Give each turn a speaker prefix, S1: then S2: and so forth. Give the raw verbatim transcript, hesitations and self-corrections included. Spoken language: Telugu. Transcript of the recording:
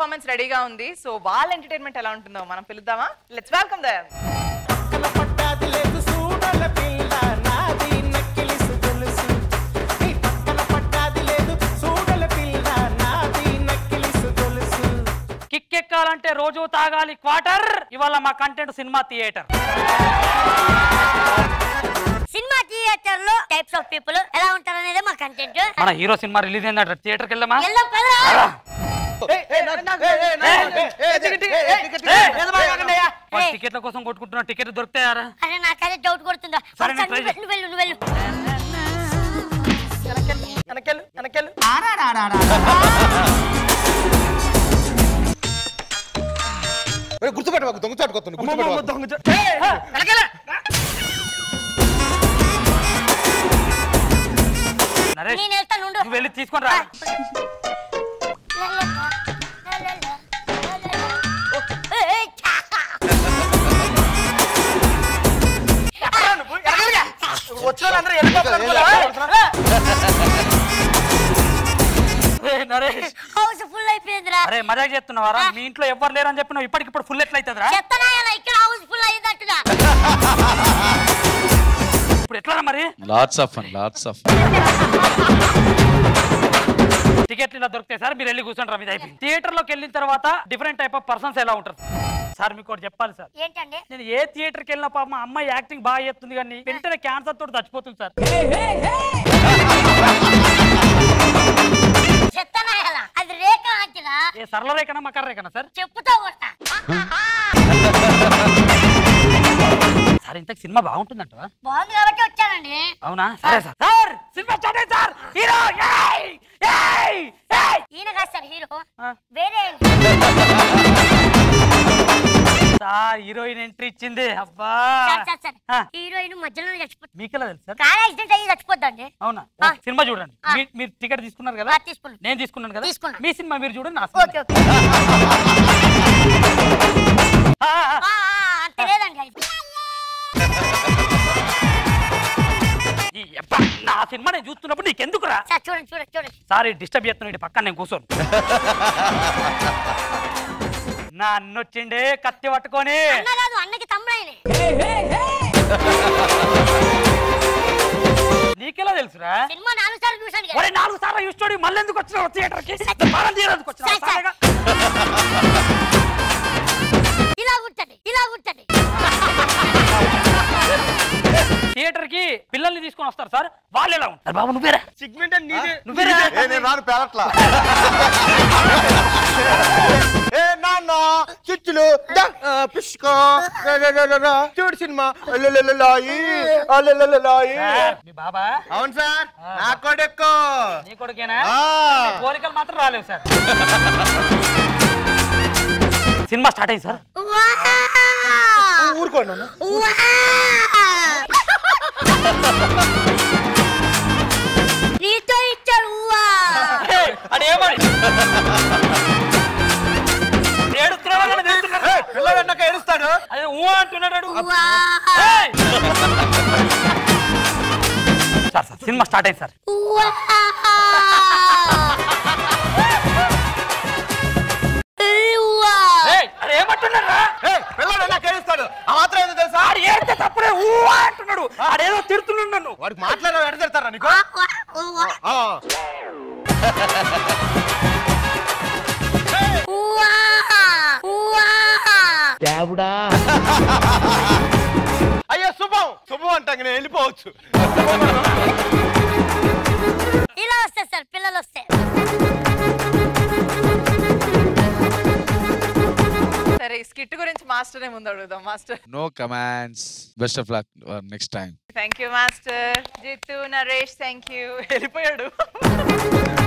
S1: పర్ఫార్మెన్స్ రెడీగా ఉంది. సో వాళ్ళ ఎంటర్టైన్మెంట్ ఎలా ఉంటుందో మనం పిలుద్దామా? Let's welcome them.
S2: కిక్ ఎక్కాలంటే రోజు తాగాలి క్వార్టర్. ఇవాళ మా content cinema theatre.
S3: Cinema theatre లో టైప్స్ ఆఫ్ పీపుల్ ఎలా ఉంటారు అనేది మా కంటెంట్.
S2: మన హీరో సినిమా రిలీజ్ అయిందట, థియేటర్కి వెళ్దామా? టికెట్ల కోసం కొట్టుకుంటున్నా, టికెట్ దొరుకుతాయారా?
S3: అరే నాకదే డౌట్ కొడుతుందా. నువ్వు వెళ్ళు నువ్వు వెళ్ళు.
S4: గుర్తుపెట్టవాకు, దొంగచాటుకొస్తుంది.
S3: నేను వెళ్తాను,
S2: నువ్వు వెళ్ళి తీసుకొని రా. నరేష్
S3: హౌస్ ఫుల్ అయిపోయిందిరా.
S2: అరే మజాక్ చేస్తున్నావారా? మీ ఇంట్లో ఎవరు లేరని చెప్పినావు, ఇప్పటికిప్పుడు ఫుల్ ఎట్లయితుందిరా?
S3: చెత్తనాయన ఇక్కడ హౌస్ ఫుల్ అయ్యిందట్టుగా.
S2: ఇప్పుడు ఎట్లా మరి?
S5: Lots of fun, lots of
S2: టికెట్లు ఇలా దొరుకుతాయి సార్, మీరు వెళ్ళి కూర్చోండి రా. మీద అయిపోయింది. థియేటర్ లోకి వెళ్ళిన తర్వాత డిఫరెంట్ టైప్ ఆఫ్ పర్సన్స్ ఎలా ఉంటారు సార్? మీకు ఒకటి చెప్పాలి సార్.
S3: ఏంటండి?
S2: నేను ఏ థియేటర్కి వెళ్ళినా పాప మా అమ్మాయి యాక్టింగ్ బాగా చేస్తుంది, కానీ వెంటనే క్యాన్సర్ తోటి చచ్చిపోతుంది సార్.
S3: చెత్తనాయన అది రేఖ అంటినా?
S2: ఏ సరళ రేఖనా మకర రేఖనా సార్?
S3: చెప్పుతో కొట్టా.
S2: సార్ ఇంతకు సినిమా బాగుంటుందంట.
S3: బాగుంది కాబట్టి వచ్చానండి.
S2: అవునా? సరే సార్. సార్ సినిమా స్టార్ట్ అయింది సార్. హీరో
S3: ఈయన కాదు సార్ హీరో, వేరే
S2: సార్. హీరోయిన్ ఎంట్రీ ఇచ్చింది. అబ్బా
S3: హీరోయిన్ మధ్యలో చచ్చిపోతుంది.
S2: మీకెలా తెలుసు సార్?
S3: కార్ యాక్సిడెంట్ అయ్యి చచ్చిపోద్దండి.
S2: అవునా? సినిమా చూడండి. మీరు టికెట్ తీసుకున్నారు కదా?
S3: తీసుకున్నాను.
S2: నేను తీసుకున్నాను కదా?
S3: తీసుకున్నాను.
S2: మీ సినిమా మీరు చూడండి.
S3: Okay okay. అంత లేదండి.
S2: నా సినిమా నేను చూస్తున్నప్పుడు నీకెందుకురా?
S3: సార్ చూడండి చూడండి చూడండి.
S2: సారీ డిస్టర్బ్ చేస్తున్నాడు పక్కన, నేను కూర్చోను. నా అన్న వచ్చిండే కత్తి పట్టుకొని.
S3: అన్న కాదు, అన్నకి తమ్ముడైన.
S2: నీకెలా తెలుసురా?
S3: సినిమా నాలుగు సార్లు చూసాను కదా.
S2: ఒరే నాలుగు సార్లు చూస్తాడు, మళ్ళీ ఎందుకు వచ్చినావు థియేటర్కి?
S3: ఇలా ఉంటుంది ఇలా ఉంటుంది.
S2: థియేటర్ కి పిల్లల్ని తీసుకొని వస్తారు సార్, వాళ్ళు ఎలా ఉంటారు? బాబు నువ్వేరా?
S4: సిగ్మెంట్ నీదే.
S2: నువ్వేరా?
S4: నేను రాను పేరట్లా. ఏ నాన్న చిచ్చులు పిచ్చుకో చూడు సినిమా.
S2: మీ బాబా?
S4: అవును సార్, నా కొడుకు.
S2: నీ కొడుకేనా? కోరికలు మాత్రం రాలేవు సార్. సినిమా స్టార్ట్ అయింది సార్.
S4: ఊరుకోండి.
S3: నీతో ఇచ్చాడు.
S2: అదేమని
S4: పిల్లగన్నాక ఏడుస్తాడు.
S2: అదే ఊ అంటున్నాడు. సార్ సార్ సినిమా స్టార్ట్ అయింది సార్. అరే ఏమంటున్నారా?
S4: పిల్లగన్నాక ఏడుస్తాడు. ఆ మాత్రం ఏదో తెలుసా?
S2: ఏడితే తప్పుడే ఊ అంటున్నాడు. అదేదో తిడుతున్నాడు నన్ను.
S4: వాడికి మాట్లాడే ఎడ తిడతారా నీకు?
S2: దేవుడా.
S4: అయ్యో శుభం శుభం అంటే నేను వెళ్ళిపోవచ్చు.
S3: ఇలా వస్తే సార్ పిల్లలు వస్తే.
S1: సరే స్కిట్ గురించి మాస్టర్ ఏ ముందు అడుగుదాం. Master
S5: no commands, best of luck next time.
S1: Thank you master. Jitu, Naresh thank you. వెళ్ళిపోయాడు.